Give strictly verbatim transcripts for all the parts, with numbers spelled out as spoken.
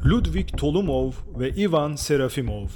Ludwig Tolumov ve Ivan Serafimov.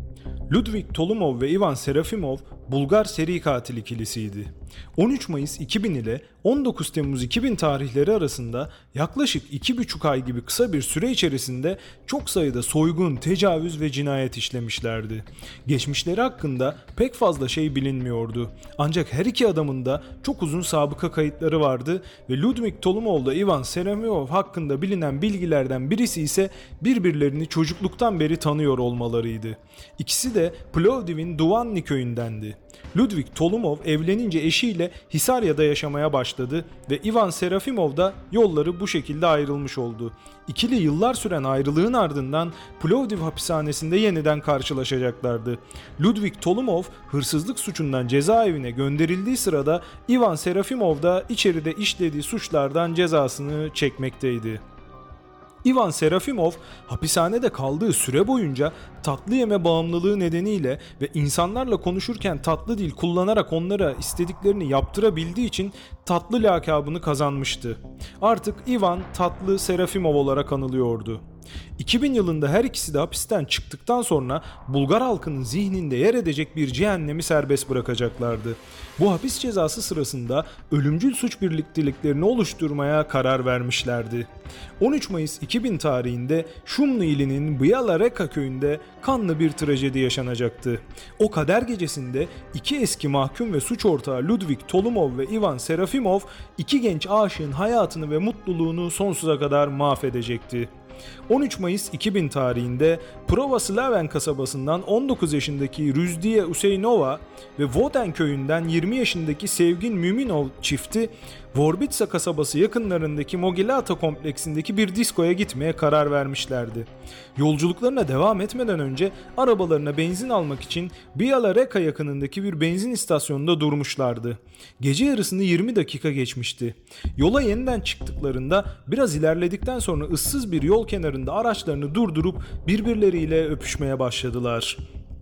Ludwig Tolumov ve Ivan Serafimov Bulgar seri katil ikilisiydi. on üç Mayıs iki bin ile on dokuz Temmuz iki bin tarihleri arasında yaklaşık iki buçuk ay gibi kısa bir süre içerisinde çok sayıda soygun, tecavüz ve cinayet işlemişlerdi. Geçmişleri hakkında pek fazla şey bilinmiyordu. Ancak her iki adamın da çok uzun sabıka kayıtları vardı ve Ludwig Tolumov ile Ivan Serafimov hakkında bilinen bilgilerden birisi ise birbirlerini çocukluktan beri tanıyor olmalarıydı. İkisi de Plovdiv'in Duvanni köyündendi. Ludwig Tolumov evlenince eşiyle Hisarya'da yaşamaya başladı ve Ivan Serafimov da yolları bu şekilde ayrılmış oldu. İkili yıllar süren ayrılığın ardından Plovdiv hapishanesinde yeniden karşılaşacaklardı. Ludwig Tolumov hırsızlık suçundan cezaevine gönderildiği sırada Ivan Serafimov da içeride işlediği suçlardan cezasını çekmekteydi. Ivan Serafimov hapishanede kaldığı süre boyunca tatlı yeme bağımlılığı nedeniyle ve insanlarla konuşurken tatlı dil kullanarak onlara istediklerini yaptırabildiği için tatlı lakabını kazanmıştı. Artık Ivan Tatlı Serafimov olarak anılıyordu. iki bin yılında her ikisi de hapisten çıktıktan sonra Bulgar halkının zihninde yer edecek bir cehennemi serbest bırakacaklardı. Bu hapis cezası sırasında ölümcül suç birlikteliklerini oluşturmaya karar vermişlerdi. on üç Mayıs iki bin tarihinde Şumlu ilinin Biala Reka köyünde kanlı bir trajedi yaşanacaktı. O kader gecesinde iki eski mahkum ve suç ortağı Ludwig Tolumov ve Ivan Serafimov iki genç aşığın hayatını ve mutluluğunu sonsuza kadar mahvedecekti. on üç Mayıs iki bin tarihinde Pravoslaven kasabasından on dokuz yaşındaki Rüzdiye Useinova ve Voden köyünden yirmi yaşındaki Sevgin Müminov çifti Vorbitsa kasabası yakınlarındaki Mogilata kompleksindeki bir diskoya gitmeye karar vermişlerdi. Yolculuklarına devam etmeden önce arabalarına benzin almak için Biala Reka yakınındaki bir benzin istasyonunda durmuşlardı. Gece yarısını yirmi dakika geçmişti. Yola yeniden çıktıklarında biraz ilerledikten sonra ıssız bir yol kenarında araçlarını durdurup birbirleriyle öpüşmeye başladılar.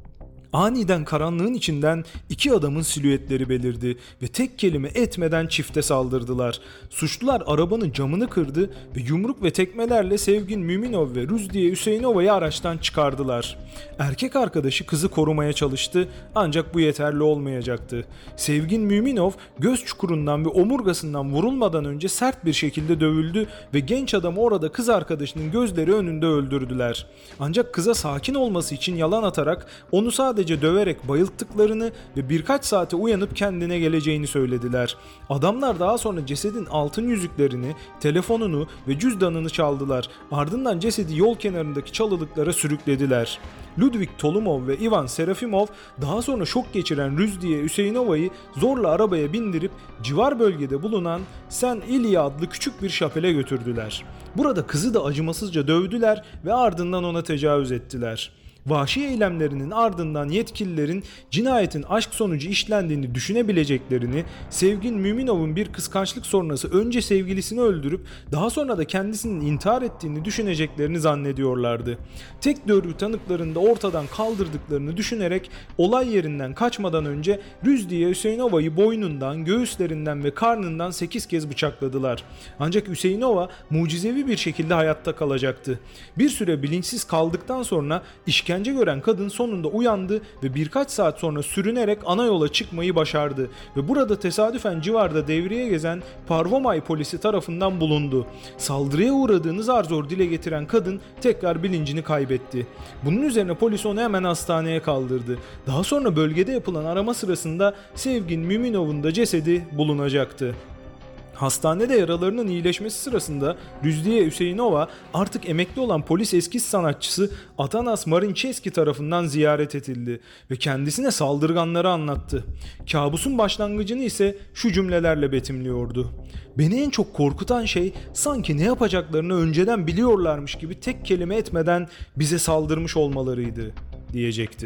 Aniden karanlığın içinden iki adamın silüetleri belirdi ve tek kelime etmeden çifte saldırdılar. Suçlular arabanın camını kırdı ve yumruk ve tekmelerle Sevgin Müminov ve Rüzdiye Hüseynova'yı araçtan çıkardılar. Erkek arkadaşı kızı korumaya çalıştı ancak bu yeterli olmayacaktı. Sevgin Müminov göz çukurundan ve omurgasından vurulmadan önce sert bir şekilde dövüldü ve genç adamı orada kız arkadaşının gözleri önünde öldürdüler. Ancak kıza sakin olması için yalan atarak onu sadece Sadece döverek bayılttıklarını ve birkaç saate uyanıp kendine geleceğini söylediler. Adamlar daha sonra cesedin altın yüzüklerini, telefonunu ve cüzdanını çaldılar. Ardından cesedi yol kenarındaki çalılıklara sürüklediler. Ludwig Tolumov ve Ivan Serafimov daha sonra şok geçiren Rüzdiye Hüseynova'yı zorla arabaya bindirip civar bölgede bulunan Sen İlya adlı küçük bir şapele götürdüler. Burada kızı da acımasızca dövdüler ve ardından ona tecavüz ettiler. Vahşi eylemlerinin ardından yetkililerin cinayetin aşk sonucu işlendiğini düşünebileceklerini, Sevgin Müminov'un bir kıskançlık sonrası önce sevgilisini öldürüp daha sonra da kendisinin intihar ettiğini düşüneceklerini zannediyorlardı. Tek dövgü tanıklarını da ortadan kaldırdıklarını düşünerek olay yerinden kaçmadan önce Rüzdiye Hüseynova'yı boynundan, göğüslerinden ve karnından sekiz kez bıçakladılar. Ancak Hüseyinova mucizevi bir şekilde hayatta kalacaktı. Bir süre bilinçsiz kaldıktan sonra işkence İşkence gören kadın sonunda uyandı ve birkaç saat sonra sürünerek ana yola çıkmayı başardı ve burada tesadüfen civarda devriye gezen Parvomay polisi tarafından bulundu. Saldırıya uğradığını zar zor dile getiren kadın tekrar bilincini kaybetti. Bunun üzerine polis onu hemen hastaneye kaldırdı. Daha sonra bölgede yapılan arama sırasında Sevgin Müminov'un da cesedi bulunacaktı. Hastanede yaralarının iyileşmesi sırasında Rüzdiye Hüseyinova artık emekli olan polis eskiz sanatçısı Atanas Marinçeski tarafından ziyaret edildi ve kendisine saldırganları anlattı. Kabusun başlangıcını ise şu cümlelerle betimliyordu. Beni en çok korkutan şey sanki ne yapacaklarını önceden biliyorlarmış gibi tek kelime etmeden bize saldırmış olmalarıydı diyecekti.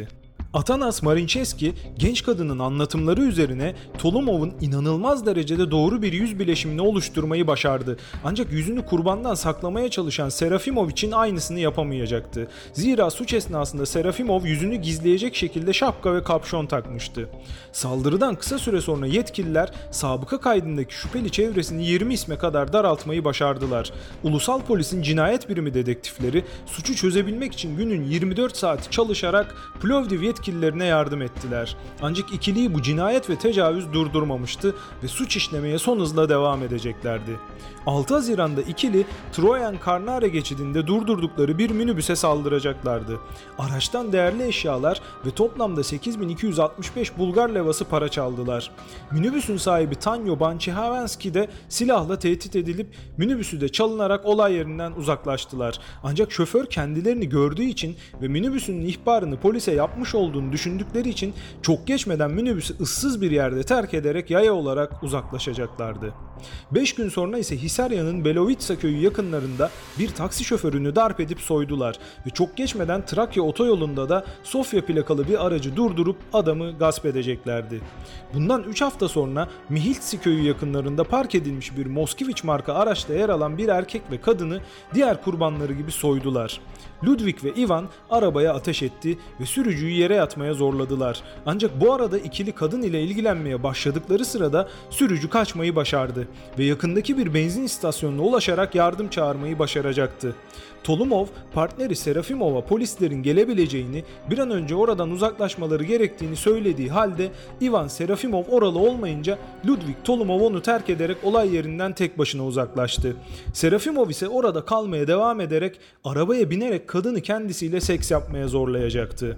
Atanas Marincheski, genç kadının anlatımları üzerine Tolumov'un inanılmaz derecede doğru bir yüz bileşimini oluşturmayı başardı. Ancak yüzünü kurbandan saklamaya çalışan Serafimov için aynısını yapamayacaktı. Zira suç esnasında Serafimov yüzünü gizleyecek şekilde şapka ve kapşon takmıştı. Saldırıdan kısa süre sonra yetkililer sabıka kaydındaki şüpheli çevresini yirmi isme kadar daraltmayı başardılar. Ulusal Polis'in cinayet birimi dedektifleri suçu çözebilmek için günün yirmi dört saati çalışarak Plovdiv yetkililerine yardım ettiler. Ancak ikiliyi bu cinayet ve tecavüz durdurmamıştı ve suç işlemeye son hızla devam edeceklerdi. altı Haziran'da ikili Troyan Karnare geçidinde durdurdukları bir minibüse saldıracaklardı. Araçtan değerli eşyalar ve toplamda sekiz bin iki yüz altmış beş Bulgar levası para çaldılar. Minibüsün sahibi Tanyo Banchihavenski de silahla tehdit edilip minibüsü de çalınarak olay yerinden uzaklaştılar. Ancak şoför kendilerini gördüğü için ve minibüsünün ihbarını polise yapmış olduğunu düşündükleri için çok geçmeden minibüsü ıssız bir yerde terk ederek yaya olarak uzaklaşacaklardı. beş gün sonra ise Hisarya'nın Belovitsa köyü yakınlarında bir taksi şoförünü darp edip soydular ve çok geçmeden Trakya otoyolunda da Sofya plakalı bir aracı durdurup adamı gasp edeceklerdi. Bundan üç hafta sonra Mihiltsi köyü yakınlarında park edilmiş bir Moskviç marka araçta yer alan bir erkek ve kadını diğer kurbanları gibi soydular. Ludwig ve Ivan arabaya ateş etti ve sürücüyü yere yatmaya zorladılar. Ancak bu arada ikili kadın ile ilgilenmeye başladıkları sırada sürücü kaçmayı başardı ve yakındaki bir benzin istasyonuna ulaşarak yardım çağırmayı başaracaktı. Tolumov, partneri Serafimov'a polislerin gelebileceğini, bir an önce oradan uzaklaşmaları gerektiğini söylediği halde Ivan Serafimov oralı olmayınca Ludwig Tolumov onu terk ederek olay yerinden tek başına uzaklaştı. Serafimov ise orada kalmaya devam ederek arabaya binerek kadını kendisiyle seks yapmaya zorlayacaktı.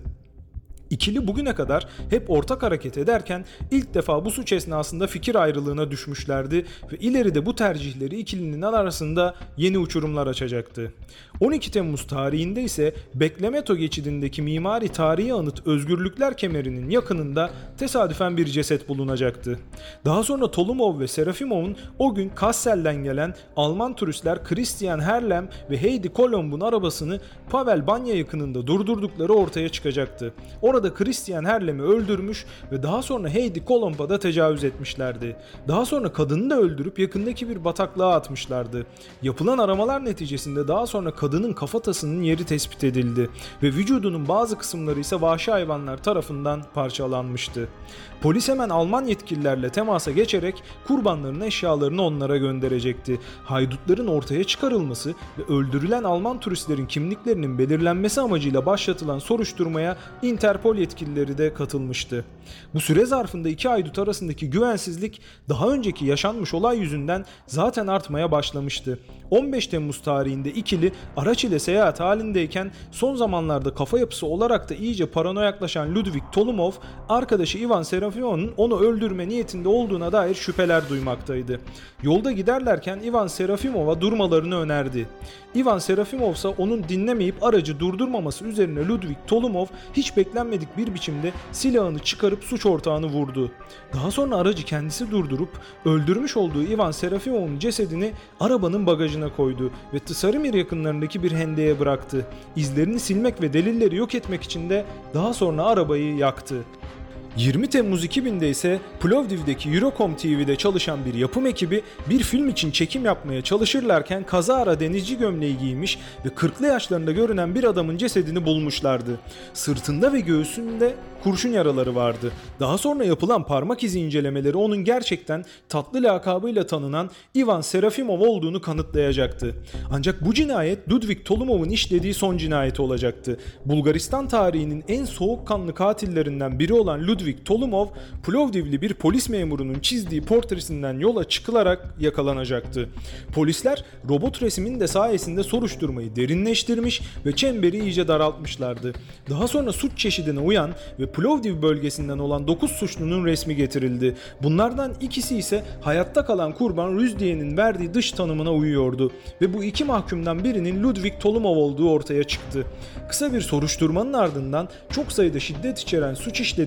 İkili bugüne kadar hep ortak hareket ederken ilk defa bu suç esnasında fikir ayrılığına düşmüşlerdi ve ileride bu tercihleri ikilinin arasında yeni uçurumlar açacaktı. on iki Temmuz tarihinde ise Beklemeto geçidindeki mimari tarihi anıt Özgürlükler Kemeri'nin yakınında tesadüfen bir ceset bulunacaktı. Daha sonra Tolumov ve Serafimov'un o gün Kassel'den gelen Alman turistler Christian Herlem ve Heidi Kolomb'un arabasını Pavel Banya yakınında durdurdukları ortaya çıkacaktı. Orada Christian Herlem'i öldürmüş ve daha sonra Heidi Kolomb'a da tecavüz etmişlerdi. Daha sonra kadını da öldürüp yakındaki bir bataklığa atmışlardı. Yapılan aramalar neticesinde daha sonra kadının kafatasının yeri tespit edildi ve vücudunun bazı kısımları ise vahşi hayvanlar tarafından parçalanmıştı. Polis hemen Alman yetkililerle temasa geçerek kurbanların eşyalarını onlara gönderecekti. Haydutların ortaya çıkarılması ve öldürülen Alman turistlerin kimliklerinin belirlenmesi amacıyla başlatılan soruşturmaya Interpol yetkilileri de katılmıştı. Bu süre zarfında iki haydut arasındaki güvensizlik daha önceki yaşanmış olay yüzünden zaten artmaya başlamıştı. on beş Temmuz tarihinde ikili araç ile seyahat halindeyken son zamanlarda kafa yapısı olarak da iyice paranoyaklaşan Ludwig Tolumov, arkadaşı Ivan Serafimov'un onu öldürme niyetinde olduğuna dair şüpheler duymaktaydı. Yolda giderlerken Ivan Serafimov'a durmalarını önerdi. Ivan Serafimov ise onun dinlemeyip aracı durdurmaması üzerine Ludwig Tolumov hiç beklenmedik bir biçimde silahını çıkarıp suç ortağını vurdu. Daha sonra aracı kendisi durdurup öldürmüş olduğu Ivan Serafimov'un cesedini arabanın bagajına koydu ve Tsarımir yakınlarındaki bir hendeye bıraktı. İzlerini silmek ve delilleri yok etmek için de daha sonra arabayı yaktı. yirmi Temmuz iki binde ise Plovdiv'deki Eurocom T V'de çalışan bir yapım ekibi bir film için çekim yapmaya çalışırlarken kazara denizci gömleği giymiş ve kırklı yaşlarında görünen bir adamın cesedini bulmuşlardı. Sırtında ve göğsünde kurşun yaraları vardı. Daha sonra yapılan parmak izi incelemeleri onun gerçekten tatlı lakabıyla tanınan Ivan Serafimov olduğunu kanıtlayacaktı. Ancak bu cinayet Ludwig Tolumov'un işlediği son cinayeti olacaktı. Bulgaristan tarihinin en soğukkanlı katillerinden biri olan Ludwig Ludwig Tolumov, Plovdivli bir polis memurunun çizdiği portresinden yola çıkılarak yakalanacaktı. Polisler robot resmin de sayesinde soruşturmayı derinleştirmiş ve çemberi iyice daraltmışlardı. Daha sonra suç çeşidine uyan ve Plovdiv bölgesinden olan dokuz suçlunun resmi getirildi. Bunlardan ikisi ise hayatta kalan kurban Rüzdiye'nin verdiği dış tanımına uyuyordu ve bu iki mahkumdan birinin Ludwig Tolumov olduğu ortaya çıktı. Kısa bir soruşturmanın ardından çok sayıda şiddet içeren suç işledikleri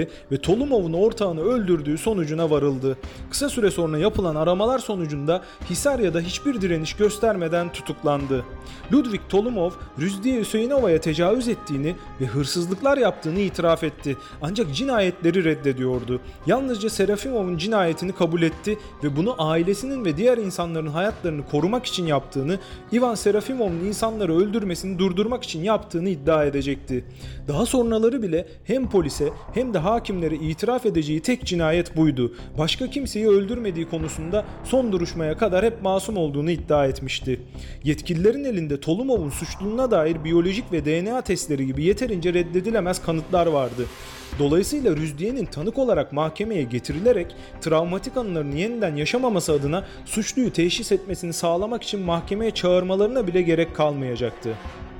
ve Tolumov'un ortağını öldürdüğü sonucuna varıldı. Kısa süre sonra yapılan aramalar sonucunda Hisarya'da hiçbir direniş göstermeden tutuklandı. Ludwig Tolumov, Rüzdiye Hüseyinova'ya tecavüz ettiğini ve hırsızlıklar yaptığını itiraf etti. Ancak cinayetleri reddediyordu. Yalnızca Serafimov'un cinayetini kabul etti ve bunu ailesinin ve diğer insanların hayatlarını korumak için yaptığını, Ivan Serafimov'un insanları öldürmesini durdurmak için yaptığını iddia edecekti. Daha sonraları bile hem polise hem de hakimlere itiraf edeceği tek cinayet buydu. Başka kimseyi öldürmediği konusunda son duruşmaya kadar hep masum olduğunu iddia etmişti. Yetkililerin elinde Tolumov'un suçluluğuna dair biyolojik ve D N A testleri gibi yeterince reddedilemez kanıtlar vardı. Dolayısıyla Rüzdiye'nin tanık olarak mahkemeye getirilerek travmatik anılarını yeniden yaşamaması adına suçluyu teşhis etmesini sağlamak için mahkemeye çağırmalarına bile gerek kalmayacaktı.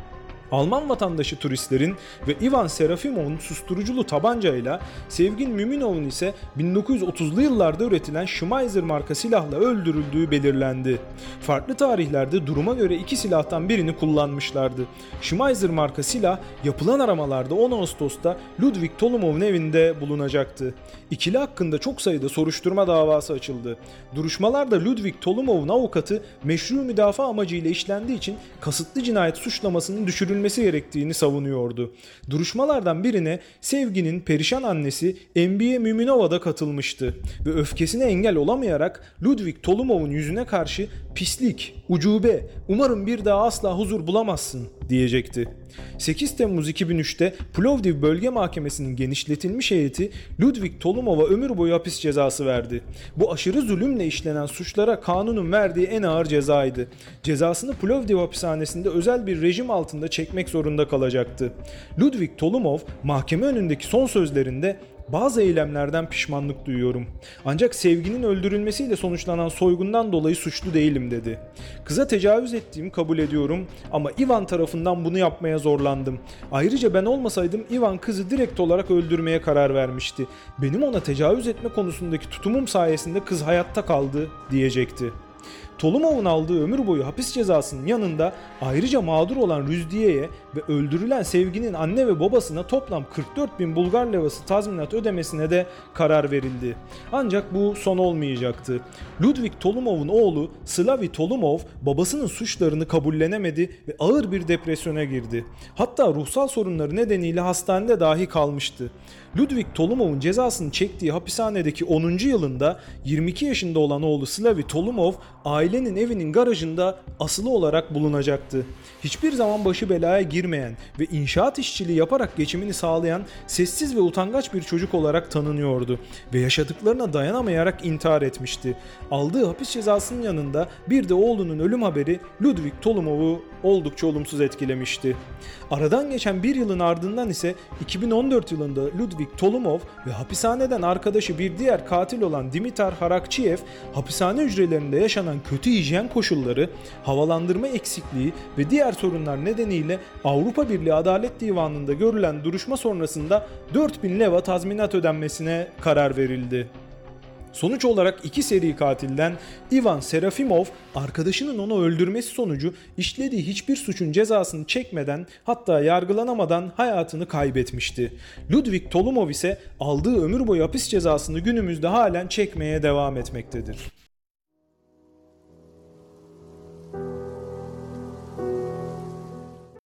Alman vatandaşı turistlerin ve Ivan Serafimov'un susturuculu tabancayla, Sevgin Müminov'un ise bin dokuz yüz otuzlu yıllarda üretilen Schmeiser marka silahla öldürüldüğü belirlendi. Farklı tarihlerde duruma göre iki silahtan birini kullanmışlardı. Schmeiser marka silah yapılan aramalarda on Ağustos'ta Ludwig Tolumov'un evinde bulunacaktı. İkili hakkında çok sayıda soruşturma davası açıldı. Duruşmalarda Ludwig Tolumov'un avukatı meşru müdafaa amacıyla işlendiği için kasıtlı cinayet suçlamasının düşürülmesi gerektiğini savunuyordu. Duruşmalardan birine Sevgi'nin perişan annesi Embiye Müminova da katılmıştı ve öfkesine engel olamayarak Ludwig Tolumov'un yüzüne karşı "Pislik, ucube, umarım bir daha asla huzur bulamazsın" diyecekti. sekiz Temmuz iki bin üçte Plovdiv Bölge Mahkemesi'nin genişletilmiş heyeti Ludwig Tolumov'a ömür boyu hapis cezası verdi. Bu aşırı zulümle işlenen suçlara kanunun verdiği en ağır cezaydı. Cezasını Plovdiv hapishanesinde özel bir rejim altında çekmek zorunda kalacaktı. Ludwig Tolumov mahkeme önündeki son sözlerinde "Bazı eylemlerden pişmanlık duyuyorum. Ancak Sevginin öldürülmesiyle sonuçlanan soygundan dolayı suçlu değilim" dedi. "Kıza tecavüz ettiğimi kabul ediyorum ama Ivan tarafından bunu yapmaya zorlandım. Ayrıca ben olmasaydım Ivan kızı direkt olarak öldürmeye karar vermişti. Benim ona tecavüz etme konusundaki tutumum sayesinde kız hayatta kaldı" diyecekti. Tolumov'un aldığı ömür boyu hapis cezasının yanında ayrıca mağdur olan Rüzdiye'ye ve öldürülen Sevginin anne ve babasına toplam kırk dört bin Bulgar levası tazminat ödemesine de karar verildi. Ancak bu son olmayacaktı. Ludwig Tolumov'un oğlu Slavi Tolumov babasının suçlarını kabullenemedi ve ağır bir depresyona girdi. Hatta ruhsal sorunları nedeniyle hastanede dahi kalmıştı. Ludwig Tolumov'un cezasını çektiği hapishanedeki onuncu yılında yirmi iki yaşında olan oğlu Slavi Tolumov ailenin evinin garajında asılı olarak bulunacaktı. Hiçbir zaman başı belaya girmeyen ve inşaat işçiliği yaparak geçimini sağlayan sessiz ve utangaç bir çocuk olarak tanınıyordu ve yaşadıklarına dayanamayarak intihar etmişti. Aldığı hapis cezasının yanında bir de oğlunun ölüm haberi Ludwig Tolumov'u oldukça olumsuz etkilemişti. Aradan geçen bir yılın ardından ise iki bin on dört yılında Ludwig Tolumov ve hapishaneden arkadaşı bir diğer katil olan Dimitar Harakçiyev hapishane hücrelerinde yaşanan kötü hijyen koşulları, havalandırma eksikliği ve diğer sorunlar nedeniyle Avrupa Birliği Adalet Divanı'nda görülen duruşma sonrasında dört bin leva tazminat ödenmesine karar verildi. Sonuç olarak iki seri katilden Ivan Serafimov, arkadaşının onu öldürmesi sonucu işlediği hiçbir suçun cezasını çekmeden, hatta yargılanamadan hayatını kaybetmişti. Ludwig Tolumov ise aldığı ömür boyu hapis cezasını günümüzde halen çekmeye devam etmektedir.